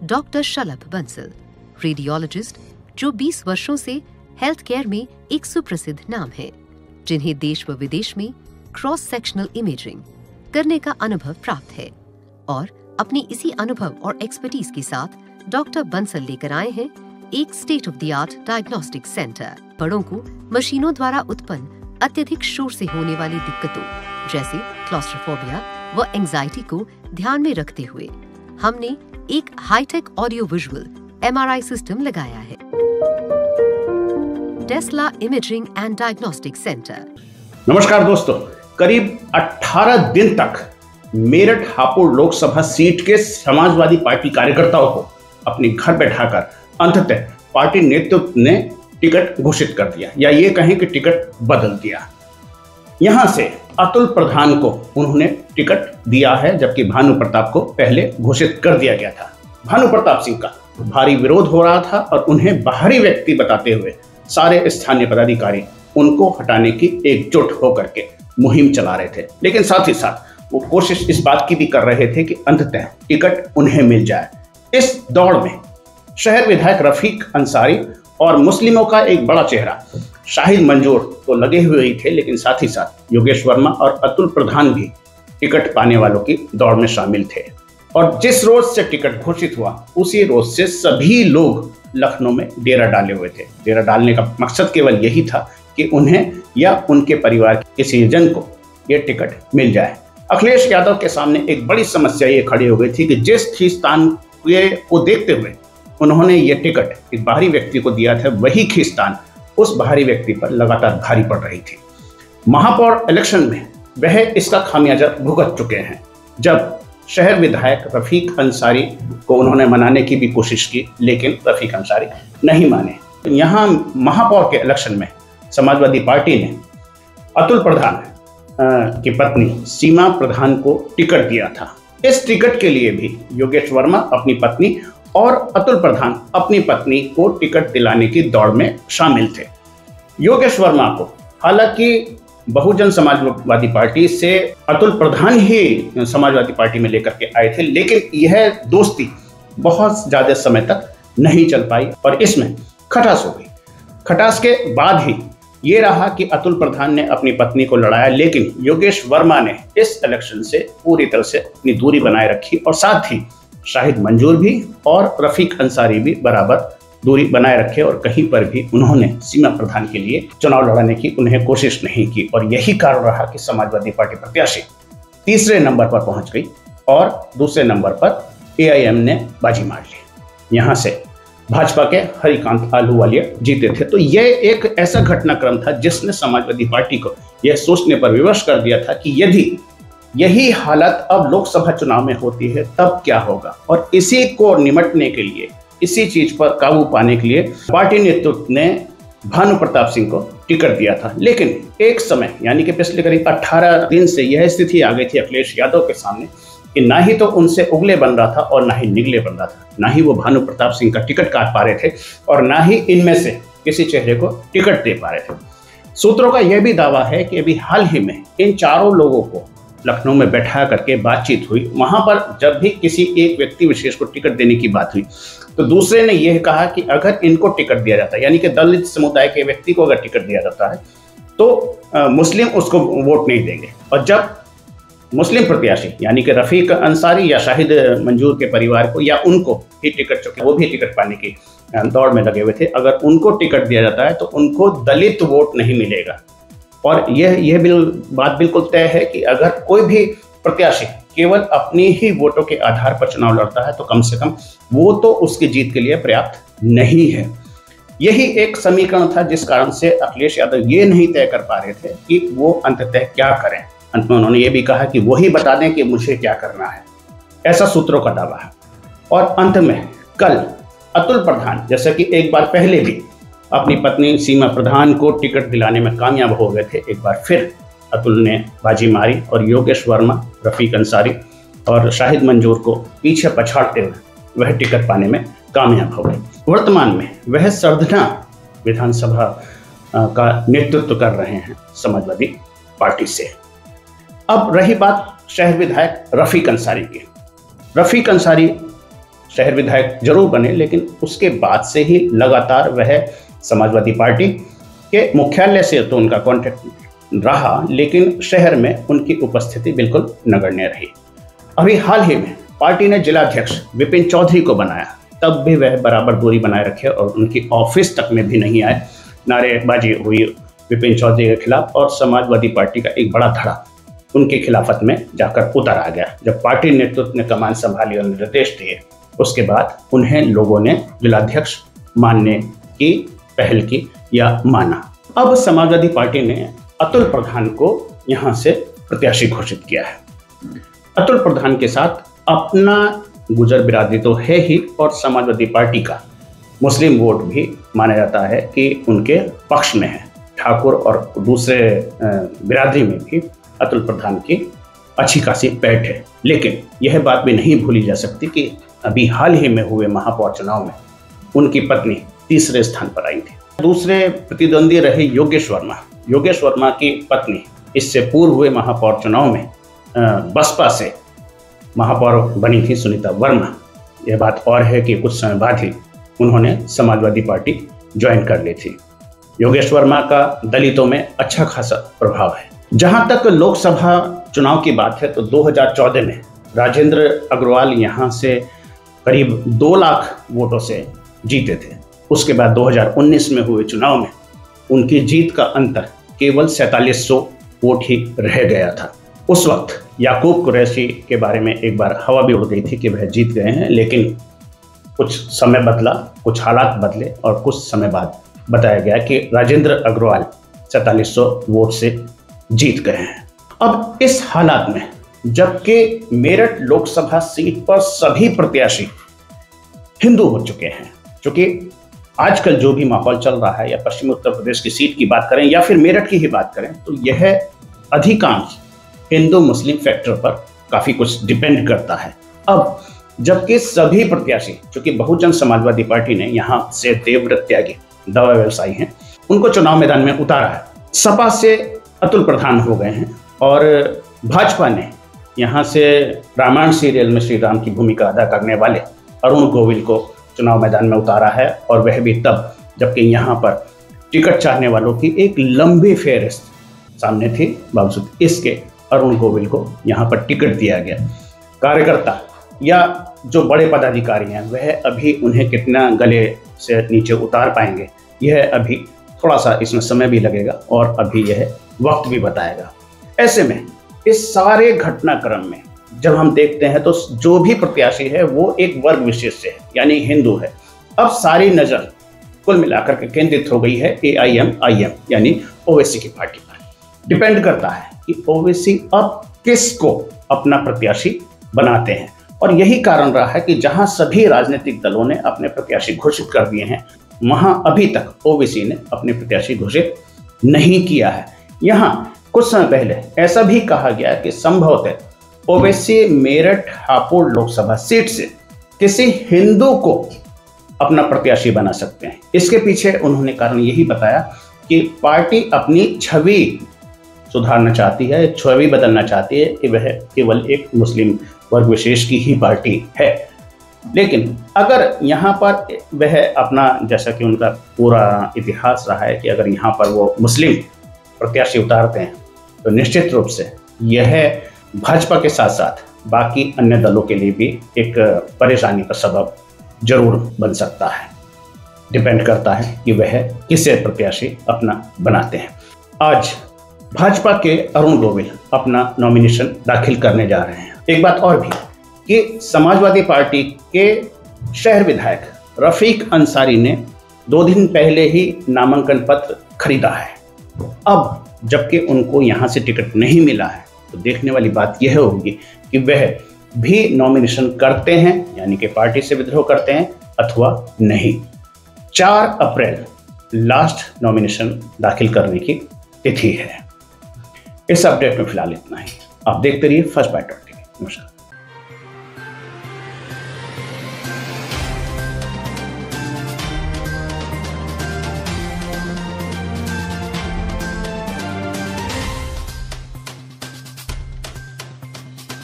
Doctor शलभ Bansal, radiologist जो 20 वर्षों से हेल्थ केयर में एक सुप्रसिद्ध नाम है, जिन्हें देश व विदेश में क्रॉस सेक्शनल इमेजिंग करने का अनुभव प्राप्त है। और अपनी इसी अनुभव और एक्सपर्टीज के साथ डॉक्टर बंसल लेकर आए हैं एक state of the art diagnostic centre. बड़ों को मशीनों द्वारा उत्पन्न अत्यधिक शोर से होने वाली दिक्कतों जैसे क्लॉस्ट्रोफोबिया व एंजाइटी को ध्यान में रखते हुए हमने एक hi tech audio visual MRI system लगाया है। Tesla imaging and diagnostic centre. नमस्कार दोस्तों, करीब 18 दिन तक मेरठ हापुड़ लोकसभा सीट के समाजवादी पार्टी कार्यकर्ताओं को अपने घर बैठाकर अंततः पार्टी नेतृत्व ने टिकट घोषित कर दिया, या ये कहें कि टिकट बदल दिया। यहां से अतुल प्रधान को उन्होंने टिकट दिया है, जबकि भानु प्रताप को पहले घोषित कर दिया गया था। भानु प्रताप सिंह का भारी विरोध हो रहा था और उन्हें बाहरी व्यक्ति बताते हुए सारे स्थानीय पदाधिकारी उनको हटाने की एकजुट होकर के मुहिम चला रहे थे। लेकिन साथ ही साथ वो कोशिश इस बात की भी कर रहे थे कि अंततः टिकट उन्हें मिल जाए। इस दौड़ में शहर विधायक रफीक अंसारी और मुस्लिमों का एक बड़ा चेहरा शाहिद मंजूर तो लगे हुए ही थे, लेकिन साथ ही साथ योगेश वर्मा और अतुल प्रधान भी टिकट पाने वालों की दौड़ में शामिल थे। और जिस रोज से टिकट घोषित हुआ उसी रोज से सभी लोग लखनऊ में डेरा डाले हुए थे। डेरा डालने का मकसद केवल यही था कि उन्हें या उनके परिवार के किसी जन को यह टिकट मिल जाए। अखिलेश यादव के सामने एक बड़ी समस्या ये खड़ी हो गई थी कि जिस खींचतान को देखते हुए उन्होंने ये टिकट एक बाहरी व्यक्ति को दिया था, वही खींचतान उस बाहरी व्यक्ति पर लगातार भारी पड़ रही थी। महापौर इलेक्शन में वह इसका खामियाजा भुगत चुके हैं, जब शहर विधायक रफीक अंसारी को उन्होंने मनाने की भी कोशिश की, लेकिन रफीक अंसारी नहीं माने। यहाँ महापौर के इलेक्शन में समाजवादी पार्टी ने अतुल प्रधान की पत्नी सीमा प्रधान को टिकट दिया था। इस टिकट के लिए भी योगेश वर्मा अपनी पत्नी और अतुल प्रधान अपनी पत्नी को टिकट दिलाने की दौड़ में शामिल थे। योगेश वर्मा को हालांकि बहुजन समाजवादी पार्टी से अतुल प्रधान ही समाजवादी पार्टी में लेकर के आए थे, लेकिन यह दोस्ती बहुत ज्यादा समय तक नहीं चल पाई और इसमें खटास हो गई। खटास के बाद ही ये रहा कि अतुल प्रधान ने अपनी पत्नी को लड़ाया, लेकिन योगेश वर्मा ने इस इलेक्शन से पूरी तरह से अपनी दूरी बनाए रखी और साथ ही शाहिद मंजूर भी और रफीक अंसारी भी बराबर दूरी बनाए रखे और कहीं पर भी उन्होंने सीमा प्रधान के लिए चुनाव लड़ने की उन्हें कोशिश नहीं की। और यही कारण रहा कि समाजवादी पार्टी प्रत्याशी तीसरे नंबर पर पहुंच गई और दूसरे नंबर पर AIM ने बाजी मार ली। यहां से भाजपा के हरिकांत आलूवालिया जीते थे। तो यह एक ऐसा घटनाक्रम था जिसने समाजवादी पार्टी को यह सोचने पर विवश कर दिया था कि यदि यही हालत अब लोकसभा चुनाव में होती है तब क्या होगा। और इसी को निमटने के लिए, इसी चीज पर काबू पाने के लिए पार्टी नेतृत्व ने भानु प्रताप सिंह को टिकट दिया था। लेकिन एक समय यानी कि पिछले करीब 18 दिन से यह स्थिति आ गई थी अखिलेश यादव के सामने कि ना ही तो उनसे उगले बन रहा था और ना ही निगले बन रहा था, ना ही वो भानु प्रताप सिंह का टिकट काट पा रहे थे और ना ही इनमें से किसी चेहरे को टिकट दे पा रहे थे। सूत्रों का यह भी दावा है कि अभी हाल ही में इन चारों लोगों को लखनऊ में बैठा करके बातचीत हुई। वहां पर जब भी किसी एक व्यक्ति विशेष को टिकट देने की बात हुई तो दूसरे ने यह कहा कि अगर इनको टिकट दिया जाता है, यानी कि दलित समुदाय के व्यक्ति को अगर टिकट दिया जाता है तो मुस्लिम उसको वोट नहीं देंगे। और जब मुस्लिम प्रत्याशी यानी कि रफीक अंसारी या शाहिद मंजूर के परिवार को या उनको ही टिकट, चुके वो भी टिकट पाने की दौड़ में लगे हुए थे, अगर उनको टिकट दिया जाता है तो उनको दलित वोट नहीं मिलेगा। और यह बात बिल्कुल तय है कि अगर कोई भी प्रत्याशी केवल अपनी ही वोटों के आधार पर चुनाव लड़ता है तो कम से कम वो तो उसकी जीत के लिए पर्याप्त नहीं है। यही एक समीकरण था जिस कारण से अखिलेश यादव ये नहीं तय कर पा रहे थे कि वो अंततः क्या करें। अंत में उन्होंने ये भी कहा कि वही बता दें कि मुझे क्या करना है, ऐसा सूत्रों का दावा है। और अंत में कल अतुल प्रधान, जैसा कि एक बार पहले भी अपनी पत्नी सीमा प्रधान को टिकट दिलाने में कामयाब हो गए थे, एक बार फिर अतुल ने बाजी मारी और योगेश वर्मा, रफीक अंसारी और शाहिद मंजूर को पीछे पछाड़ते हुए वह टिकट पाने में कामयाब हो गए। वर्तमान में वह सरधना विधानसभा का नेतृत्व कर रहे हैं समाजवादी पार्टी से। अब रही बात शहर विधायक रफीक अंसारी की। रफीक अंसारी शहर विधायक जरूर बने, लेकिन उसके बाद से ही लगातार वह समाजवादी पार्टी के मुख्यालय से तो उनका कॉन्टैक्ट रहा, लेकिन शहर में उनकी उपस्थिति बिल्कुल नगण्य रही। अभी हाल ही में पार्टी ने जिलाध्यक्ष विपिन चौधरी को बनाया, तब भी वह बराबर दूरी बनाए रखे और उनकी ऑफिस तक में भी नहीं आए। नारेबाजी हुई विपिन चौधरी के खिलाफ और समाजवादी पार्टी का एक बड़ा धड़ा उनके खिलाफत में जाकर उतर आ गया। जब पार्टी नेतृत्व ने कमान संभाली और निर्देश दिए, उसके बाद उन्हें लोगों ने जिलाध्यक्ष मानने की पहल की या माना। अब समाजवादी पार्टी ने अतुल प्रधान को यहां से प्रत्याशी घोषित किया है। अतुल प्रधान के साथ अपना गुजर बिरादरी तो है ही, और समाजवादी पार्टी का मुस्लिम वोट भी माना जाता है कि उनके पक्ष में है। ठाकुर और दूसरे बिरादरी में भी अतुल प्रधान की अच्छी खासी पैठ है। लेकिन यह बात भी नहीं भूली जा सकती कि अभी हाल ही में हुए महापौर चुनाव में उनकी पत्नी तीसरे स्थान पर आई थी। दूसरे प्रतिद्वंदी रहे योगेश वर्मा। योगेश वर्मा की पत्नी इससे पूर्व हुए महापौर चुनाव में बसपा से महापौर बनी थी सुनीता वर्मा। यह बात और है कि कुछ समय बाद ही उन्होंने समाजवादी पार्टी ज्वाइन कर ली थी। योगेश वर्मा का दलितों में अच्छा खासा प्रभाव है। जहां तक लोकसभा चुनाव की बात है तो 2014 में राजेंद्र अग्रवाल यहां से करीब 2 लाख वोटों से जीते थे। उसके बाद 2019 में हुए चुनाव में उनकी जीत का अंतर केवल 4700 वोट ही रह गया था। उस वक्त याकूब कुरैशी के बारे में एक बार हवा भी उड़ गई थी कि वह जीत गए हैं, लेकिन कुछ समय बदला, कुछ हालात बदले और कुछ समय बाद बताया गया कि राजेंद्र अग्रवाल 4700 वोट से जीत गए हैं। अब इस हालात में जबकि मेरठ लोकसभा सीट पर सभी प्रत्याशी हिंदू हो चुके हैं, क्योंकि आजकल जो भी माहौल चल रहा है, या पश्चिमी उत्तर प्रदेश की सीट की बात करें या फिर मेरठ की ही बात करें, तो यह अधिकांश हिंदू मुस्लिम फैक्टर पर काफी कुछ डिपेंड करता है। अब जबकि सभी प्रत्याशी, चूंकि बहुजन समाजवादी पार्टी ने यहाँ से देवव्रत त्यागी दवा व्यवसायी हैं, उनको चुनाव मैदान में उतारा है। सपा से अतुल प्रधान हो गए हैं और भाजपा ने यहाँ से रामायण सीरियल में श्री राम की भूमिका अदा करने वाले अरुण गोविल को चुनाव मैदान में उतारा है, और वह भी तब जबकि यहाँ पर टिकट चाहने वालों की एक लंबी फेहरिस्त सामने थी। बावजूद इसके अरुण गोविल को यहाँ पर टिकट दिया गया। कार्यकर्ता या जो बड़े पदाधिकारी हैं वह अभी उन्हें कितना गले से नीचे उतार पाएंगे, यह अभी थोड़ा सा इसमें समय भी लगेगा और अभी यह वक्त भी बताएगा। ऐसे में इस सारे घटनाक्रम में जब हम देखते हैं तो जो भी प्रत्याशी है वो एक वर्ग विशेष से है, यानी हिंदू है। अब सारी नज़र कुल मिलाकर के केंद्रित हो गई है AIMIM यानी ओवैसी की पार्टी पर। डिपेंड करता है कि ओवैसी अब किसको अपना प्रत्याशी बनाते हैं, और यही कारण रहा है कि जहां सभी राजनीतिक दलों ने अपने प्रत्याशी घोषित कर दिए हैं, वहां अभी तक ओवैसी ने अपने प्रत्याशी घोषित नहीं किया है। यहां कुछ समय पहले ऐसा भी कहा गया कि संभवतः ओवैसी मेरठ हापुड़ लोकसभा सीट से किसी हिंदू को अपना प्रत्याशी बना सकते हैं। इसके पीछे उन्होंने कारण यही बताया कि पार्टी अपनी छवि सुधारना चाहती है, छवि बदलना चाहती है कि वह केवल एक मुस्लिम वर्ग विशेष की ही पार्टी है। लेकिन अगर यहाँ पर वह अपना, जैसा कि उनका पूरा इतिहास रहा है कि अगर यहाँ पर वो मुस्लिम प्रत्याशी उतारते हैं तो निश्चित रूप से यह भाजपा के साथ साथ बाकी अन्य दलों के लिए भी एक परेशानी का सबब जरूर बन सकता है। डिपेंड करता है कि वह किसे प्रत्याशी अपना बनाते हैं। आज भाजपा के अरुण गोविल अपना नॉमिनेशन दाखिल करने जा रहे हैं। एक बात और भी कि समाजवादी पार्टी के शहर विधायक रफीक अंसारी ने 2 दिन पहले ही नामांकन पत्र खरीदा है। अब जबकि उनको यहाँ से टिकट नहीं मिला है तो देखने वाली बात यह होगी कि वह भी नॉमिनेशन करते हैं, यानी कि पार्टी से विद्रोह करते हैं अथवा नहीं। 4 अप्रैल लास्ट नॉमिनेशन दाखिल करने की तिथि है। इस अपडेट में फिलहाल इतना ही। आप देखते रहिए फर्स्ट बाइट.tv। नमस्कार।